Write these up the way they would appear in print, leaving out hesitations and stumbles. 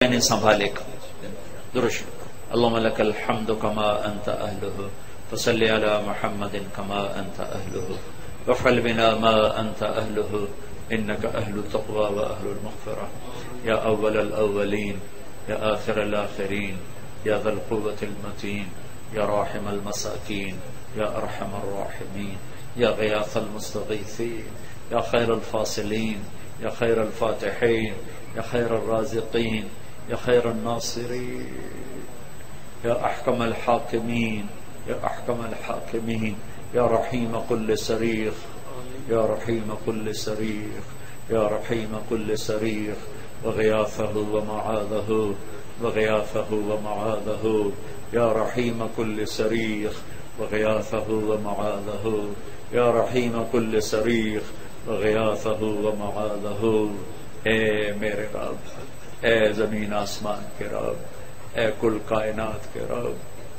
نے سنبھالے گا. درست. اللهم لك الحمد كما أنت أهله فصل على محمد كما أنت أهله وافعل بنا ما أنت أهله إنك أهل التقوى وأهل المغفرة يا أول الأولين يا آخر الآخرين يا ذا القوة المتين يا راحم المساكين يا أرحم الراحمين يا غياث المستغيثين يا خير الفاصلين يا خير الفاتحين يا خير الرازقين يا خير الناصرين يا أحكم الحاكمين يا أحكم الحاكمين يا رحيم كل صريخ يا رحيم كل صريخ يا رحيم كل صريخ وغياثه ومعاذه وغياثه ومعاذه يا رحيم كل صريخ وغياثه ومعاذه يا رحيم كل صريخ وغياثه ومعاذه. اے میرے رب، اے زمین آسمان کے رب، اے کل کائنات کے رب،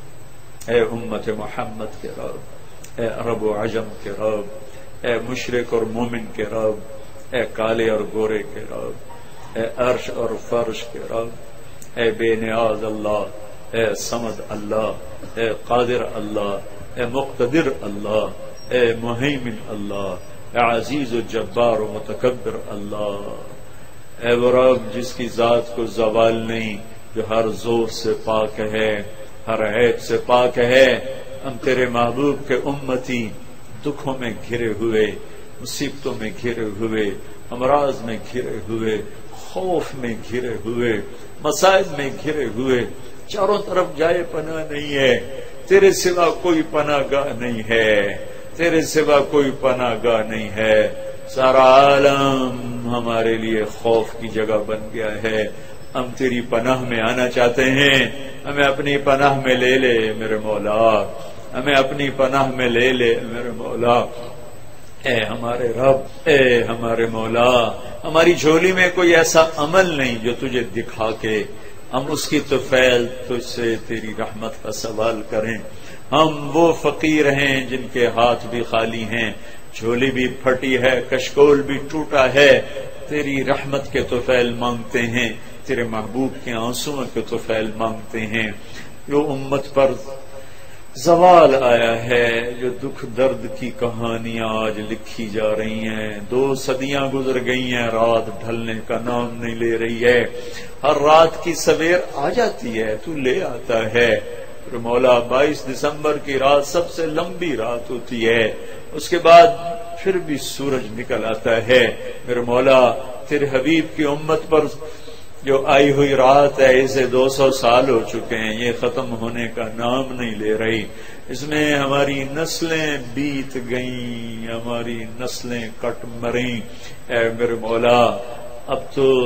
اے امت محمد کے رب، اے عرب و عجم کے رب، اے مشرق اور مومن کے رب، اے کالے اور گورے کے رب، اے عرش اور فرش کے رب، اے بے نیاز اللہ، اے صمد اللہ، اے قادر اللہ، اے مقتدر اللہ، اے مہیمن اللہ، اے عزیز و جبار و متکبر اللہ. اے وہ رب جس کی ذات کو زوال نہیں، جو ہر زور سے پاک ہے، ہر عیب سے پاک ہے. ہم تیرے محبوب کے امتی، دکھوں میں گھرے ہوئے، مصیبتوں میں گھرے ہوئے، امراض میں گھرے ہوئے، خوف میں گھرے ہوئے، مصائب میں گھرے ہوئے، چاروں طرف جائے پناہ نہیں ہے. تیرے سوا کوئی پناہ گاہ نہیں ہے، تیرے سوا کوئی پناہ گاہ نہیں ہے. سارا عالم ہمارے لیے خوف کی جگہ بن گیا ہے. ہم تیری پناہ میں آنا چاہتے ہیں. ہمیں اپنی پناہ میں لے لے میرے مولا، ہمیں اپنی پناہ میں لے لے میرے مولا. اے ہمارے رب، اے ہمارے مولا، ہماری جھولی میں کوئی ایسا عمل نہیں جو تجھے دکھا کے ہم اس کی طفیل تجھ سے تیری رحمت کا سوال کریں. ہم وہ فقیر ہیں جن کے ہاتھ بھی خالی ہیں، جھولی بھی پھٹی ہے، کشکول بھی ٹوٹا ہے. تیری رحمت کے طفیل مانگتے ہیں، تیرے محبوب کے آنسوؤں کے طفیل مانگتے ہیں. جو امت پر زوال آیا ہے، جو دکھ درد کی کہانیاں آج لکھی جا رہی ہیں، 2 صدیاں گزر گئی ہیں، رات ڈھلنے کا نام نہیں لے رہی ہے. ہر رات کی سویر آ جاتی ہے، تو لے آتا ہے. مولا 22 دسمبر کی رات سب سے لمبی رات ہوتی ہے، اس کے بعد پھر بھی سورج نکل آتا ہے. میرے مولا تیرے حبیب کی امت پر جو آئی ہوئی رات ہے، اسے 200 سال ہو چکے ہیں، یہ ختم ہونے کا نام نہیں لے رہی. اس میں ہماری نسلیں بیت گئیں، ہماری نسلیں کٹ مریں. اے میرے مولا اب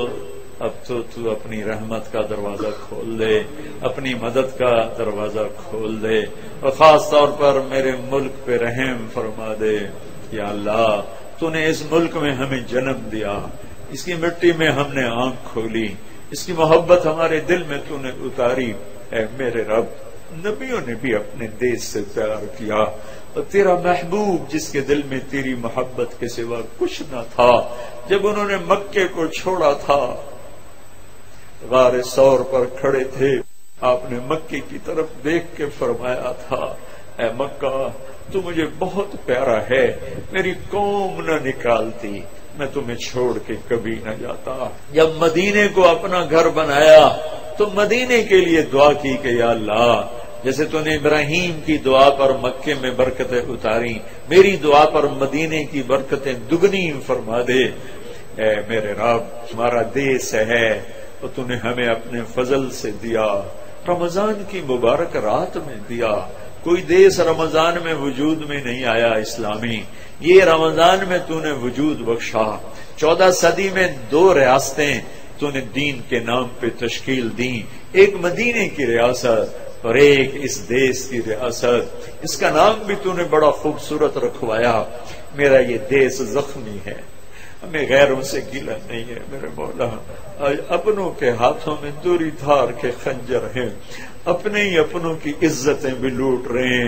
تو اپنی رحمت کا دروازہ کھول دے، اپنی مدد کا دروازہ کھول دے، اور خاص طور پر میرے ملک پہ رحم فرما دے. یا اللہ تو نے اس ملک میں ہمیں جنم دیا، اس کی مٹی میں ہم نے آنکھ کھولی، اس کی محبت ہمارے دل میں تو نے اتاری. اے میرے رب، نبیوں نے بھی اپنے دیش سے پیار کیا، اور تیرا محبوب جس کے دل میں تیری محبت کے سوا کچھ نہ تھا، جب انہوں نے مکے کو چھوڑا تھا، غار ثور پر کھڑے تھے، آپ نے مکے کی طرف دیکھ کے فرمایا تھا، اے مکہ تو مجھے بہت پیارا ہے، میری قوم نہ نکالتی، میں تمہیں چھوڑ کے کبھی نہ جاتا. جب مدینے کو اپنا گھر بنایا تو مدینے کے لیے دعا کی کہ یا اللہ جیسے تو نے ابراہیم کی دعا پر مکے میں برکتیں اتاری، میری دعا پر مدینے کی برکتیں دگنی فرما دے. اے میرے رب، ہمارا دیس ہے تو تو نے ہمیں اپنے فضل سے دیا، رمضان کی مبارک رات میں دیا. کوئی دیس رمضان میں وجود میں نہیں آیا اسلامی، یہ رمضان میں تو نے وجود بخشا. 14 صدی میں 2 ریاستیں تو نے دین کے نام پہ تشکیل دی، ایک مدینے کی ریاست اور ایک اس دیس کی ریاست. اس کا نام بھی تو نے بڑا خوبصورت رکھوایا. میرا یہ دیس زخمی ہے، ہمیں غیروں سے گیلا نہیں ہے میرے مولا. اپنوں کے ہاتھوں میں دوری دھار کے خنجر ہیں، اپنے ہی اپنوں کی عزتیں بھی لوٹ رہے ہیں.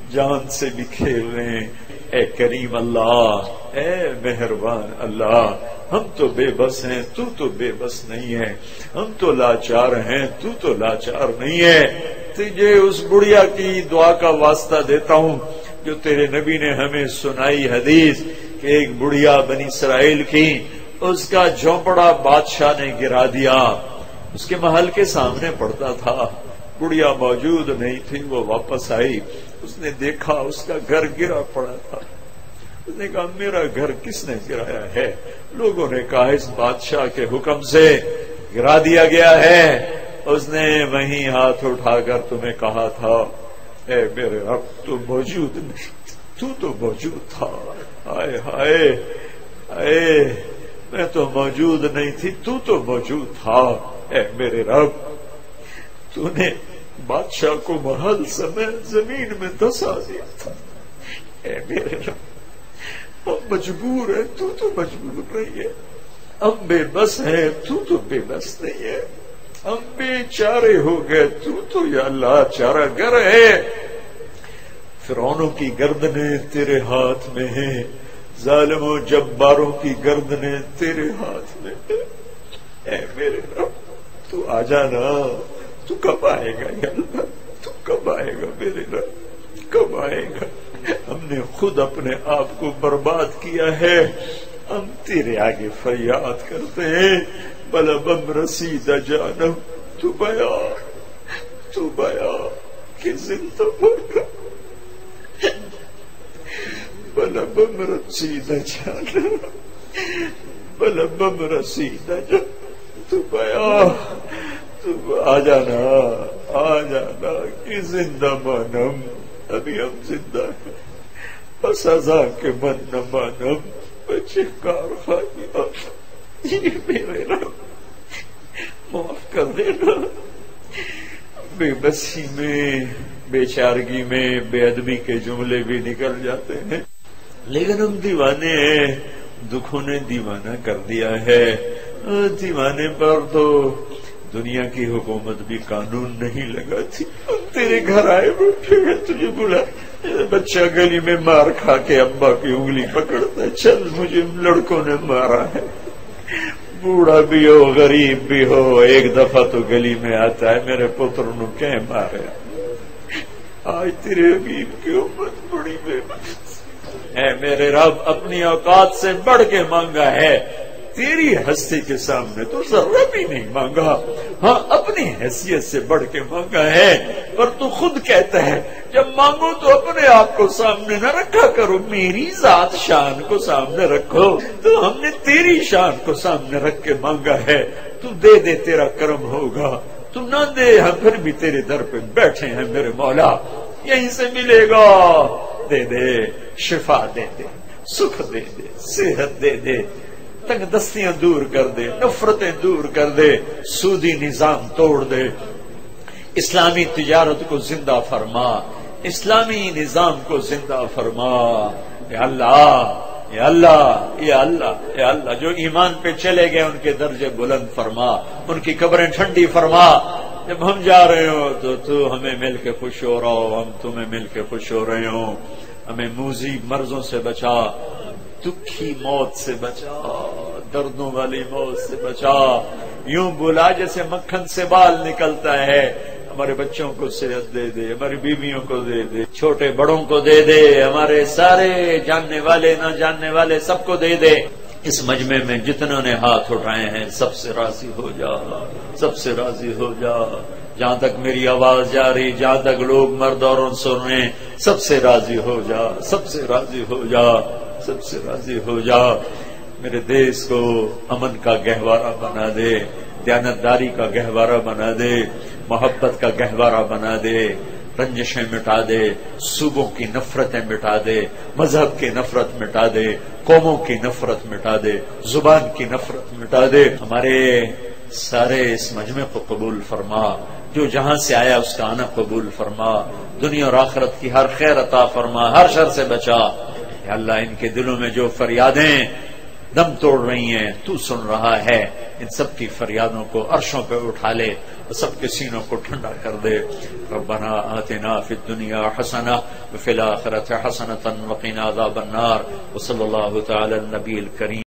جان سے بھی کھیل رہے ہیں۔ اے کریم اللہ، اے مہربان اللہ، ہم تو بے بس ہیں، تو تو بے بس نہیں ہے، ہم تو لاچار ہیں، تو تو لاچار نہیں ہے۔ تجھے اس بڑھیا کی دعا کا واسطہ دیتا ہوں جو تیرے نبی نے ہمیں سنائی حدیث کہ ایک بڑھیا بنی اسرائیل کی، اس کا جھونپڑا بادشاہ نے گرا دیا، اس کے محل کے سامنے پڑتا تھا، بڑھیا موجود نہیں تھی، وہ واپس آئی، اس نے دیکھا اس کا گھر گرا پڑا تھا، اس نے کہا میرا گھر کس نے گرایا ہے؟ لوگوں نے کہا اس بادشاہ کے حکم سے گرا دیا گیا ہے، اس نے وہیں ہاتھ اٹھا کر تمہیں کہا تھا اے میرے رب تو موجود نہیں، تو تو موجود تھا، ہائے ہائے ہائے میں تو موجود نہیں تھی، تو تو موجود تھا، اے میرے رب تو نے بادشاہ کو محل سمیت زمین میں دسا دیا تھا، اے میرے رب ہم مجبور ہیں، تو تو مجبور نہیں ہے، ہم بے بس ہیں، تو تو بے بس نہیں ہے، ہم بے چارے ہو گئے، تو تو یا اللہ چارہ گر ہے۔ فرعونوں کی گردنیں تیرے ہاتھ میں ہیں، ظالموں جباروں کی گردنیں تیرے ہاتھ میں ہیں، اے میرے رب تو آ جانا، تو کب آئے گا یا اللہ، تو کب آئے گا میرے رب، کب آئے گا؟ ہم نے خود اپنے آپ کو برباد کیا ہے، ہم تیرے آگے فریاد کرتے ہیں، بلا بم رسید جانم تو بیا کہ زندہ ہوگا، بلا بم رسید جانم، بلا بم رسید جانم تو بیا، تو آ جانا کہ زندہ مانم، ابھی ہم زندہ ہیں، بس ازا کے من نہ مانم، بچے کار خواہی میرے رب معاف کر دینا۔ بے بسی میں، بے چارگی میں بے ادبی کے جملے بھی نکل جاتے ہیں، لیکن ہم دیوانے ہیں، دکھوں نے دیوانہ کر دیا ہے، دیوانے پر تو دنیا کی حکومت بھی قانون نہیں لگاتی۔ ہم تیرے گھر آئے بیٹھے ہیں، تجھے بلا بچہ گلی میں مار کھا کے ابا کی انگلی پکڑتا ہے، چل مجھے لڑکوں نے مارا ہے، بوڑھا بھی ہو غریب بھی ہو، ایک دفعہ تو گلی میں آتا ہے میرے پتر نو کہیں مارے۔ آج تیرے حبیب کی امت بڑی بے بس ہے، میرے رب اپنی اوقات سے بڑھ کے مانگا ہے، تیری ہستی کے سامنے تو ذرا بھی نہیں مانگا، ہاں اپنی حیثیت سے بڑھ کے مانگا ہے، پر تو خود کہتا ہے جب مانگو تو اپنے آپ کو سامنے نہ رکھا کرو، میری ذات شان کو سامنے رکھو، تو ہم نے تیری شان کو سامنے رکھ کے مانگا ہے، تو دے دے تیرا کرم ہوگا، تو نہ دے ہم پھر بھی تیرے در پہ بیٹھے ہیں میرے مولا، یہیں سے ملے گا، دے دے شفا، دے دے سکھ، دے دے صحت، دے دے تنگ دستیاں دور کر دے، نفرتیں دور کر دے، سودی نظام توڑ دے، اسلامی تجارت کو زندہ فرما، اسلامی نظام کو زندہ فرما، یا اللہ یا اللہ یا اللہ یا اللہ، جو ایمان پہ چلے گئے ان کے درجے بلند فرما، ان کی قبریں ٹھنڈی فرما، جب ہم جا رہے ہو تو ہمیں مل کے خوش ہو رہا ہو، ہم تمہیں مل کے خوش ہو رہے ہوں، ہمیں موذی مرضوں سے بچا، دکھی موت سے بچا، دردوں والی موت سے بچا، یوں بلا جیسے مکھن سے بال نکلتا ہے، ہمارے بچوں کو صحت دے دے، ہماری بیویوں کو دے دے، چھوٹے بڑوں کو دے دے، ہمارے سارے جاننے والے نہ جاننے والے سب کو دے دے، اس مجمع میں جتنوں نے ہاتھ اٹھائے ہیں سب سے راضی ہو جا، سب سے راضی ہو جا، جہاں تک میری آواز جا رہی، جہاں تک لوگ مرد عورت سن رہے ہیں، سب سے راضی ہو جا، سب سے راضی ہو جا، سب سے راضی ہو جا، میرے دیش کو امن کا گہوارہ بنا دے، دیانتداری کا گہوارہ بنا دے، محبت کا گہوارہ بنا دے، رنجشیں مٹا دے، صوبوں کی نفرتیں مٹا دے، مذہب کی نفرت مٹا دے، قوموں کی نفرت مٹا دے، زبان کی نفرت مٹا دے، ہمارے سارے اس مجمع کو قبول فرما، جو جہاں سے آیا اس کا آنا قبول فرما، دنیا اور آخرت کی ہر خیر عطا فرما، ہر شر سے بچا، یا اللہ ان کے دلوں میں جو فریادیں دم توڑ رہی ہیں، تو سن رہا ہے، ان سب کی فریادوں کو عرشوں پہ اٹھا لے اور سب کے سینوں کو ٹھنڈا کر دے۔ ربنا آتنا فی الدنیا حسنہ وفی الآخرۃ حسنۃ وقنا عذاب النار، وصلی اللہ تعالی النبی الکریم۔